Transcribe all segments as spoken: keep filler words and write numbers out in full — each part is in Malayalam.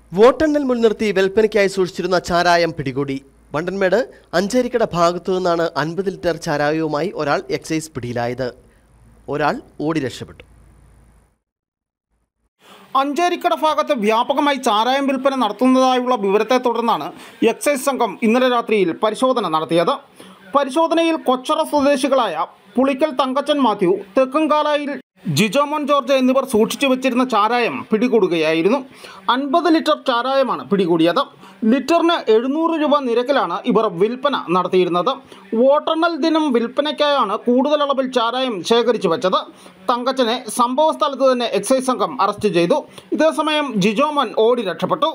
വോട്ടെണ്ണൽ മുൻനിർത്തി വിൽപ്പനയ്ക്കായി സൂക്ഷിച്ചിരുന്ന ചാരായം പിടികൂടി. വണ്ടൻമേട് അഞ്ചേരിക്കട ഭാഗത്തു നിന്നാണ് അൻപത് ലിറ്റർ ചാരായവുമായി ഒരാൾ എക്സൈസ് പിടിയിലായത്. ഒരാൾ ഓടി രക്ഷപ്പെട്ടു. അഞ്ചേരിക്കട ഭാഗത്ത് വ്യാപകമായി ചാരായം വിൽപ്പന നടത്തുന്നതായുള്ള വിവരത്തെ തുടർന്നാണ് എക്സൈസ് സംഘം ഇന്നലെ രാത്രിയിൽ പരിശോധന നടത്തിയത്. പരിശോധനയിൽ കൊച്ചറ സ്വദേശികളായ പുളിക്കൽ തങ്കച്ചൻ മാത്യു, തെക്കങ്കാലായിൽ ജിജോമോൻ ജോർജ് എന്നിവർ സൂക്ഷിച്ചു വെച്ചിരുന്ന ചാരായം പിടികൂടുകയായിരുന്നു. അൻപത് ലിറ്റർ ചാരായമാണ് പിടികൂടിയത്. ലിറ്ററിന് എഴുന്നൂറ് രൂപ നിരക്കിലാണ് ഇവർ വിൽപ്പന നടത്തിയിരുന്നത്. വോട്ടെണ്ണൽ ദിനം വിൽപ്പനയ്ക്കായാണ് കൂടുതൽ അളവിൽ ചാരായം ശേഖരിച്ചു വെച്ചത്. തങ്കച്ചനെ സംഭവ സ്ഥലത്ത് തന്നെ എക്സൈസ് സംഘം അറസ്റ്റ് ചെയ്തു. ഇതേസമയം ജിജോമോൻ ഓടി രക്ഷപ്പെട്ടു.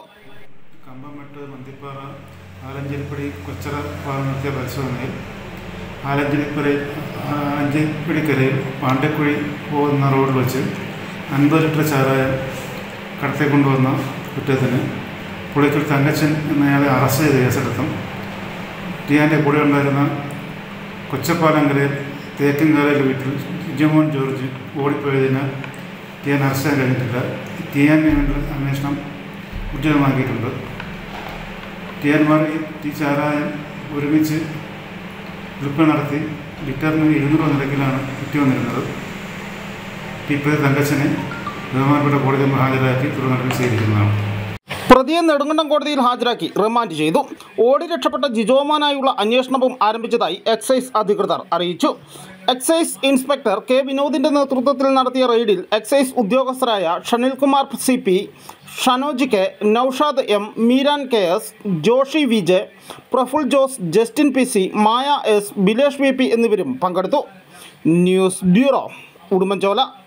ആലഞ്ചേരിപ്പടി കൊച്ചറ ഭാഗം നടത്തിയ പരിശോധനയിൽ ആലഞ്ചേരിപ്പടി അഞ്ചേരിപ്പടിക്കരയിൽ പാണ്ടക്കുഴി പോകുന്ന റോഡിൽ വെച്ച് അൻപത് ലിറ്റർ ചാരായം കടത്തിക്കൊണ്ടുവന്ന കുറ്റത്തിന് പുളിക്കൽ തങ്കച്ചൻ എന്നയാളെ അറസ്റ്റ് ചെയ്ത കേസെടുത്തും ടിയാൻ്റെ കൂടെ ഉണ്ടായിരുന്ന കൊച്ചപ്പാലങ്കരയിൽ തേക്കൻകാലയിൽ വീട്ടിൽ ജിജോമോൻ ജോർജ് ഓടിപ്പോയതിനാൽ ടിയാൻ അറസ്റ്റ് ചെയ്യാൻ കഴിഞ്ഞിട്ടില്ല. ടിയാന് വേണ്ടി അന്വേഷണം ഉജ്ജ്വലമാക്കിയിട്ടുണ്ട്. ടിയാന്മാർ ഈ ചാരായം ഒരുമിച്ച് വിൽപ്പന നടത്തി ലിറ്ററിന് എഴുന്നൂറ് നിരക്കിലാണ് വിറ്റ് വന്നിരുന്നത്. ടി പി തങ്കച്ചനെ ബഹുമാനപ്പെട്ട കോടതി ഹാജരാക്കി തുടർ നടപടി സ്വീകരിക്കുന്നതാണ്. പ്രതിയെ നെടുങ്കണ്ടം കോടതിയിൽ ഹാജരാക്കി റിമാൻഡ് ചെയ്തു. ഓടി രക്ഷപ്പെട്ട ജിജോമോനായുള്ള അന്വേഷണവും ആരംഭിച്ചതായി എക്സൈസ് അധികൃതർ അറിയിച്ചു. എക്സൈസ് ഇൻസ്പെക്ടർ കെ വിനോദിൻ്റെ നേതൃത്വത്തിൽ നടത്തിയ റെയ്ഡിൽ എക്സൈസ് ഉദ്യോഗസ്ഥരായ Shanilkumar C P, Shanoj K, Noushad M, Meeran K S, Joshy V J, Praful Jose, Justin P C, Maya S, Bilesh V P എന്നിവരും പങ്കെടുത്തു. News bureau, Udumbanchola.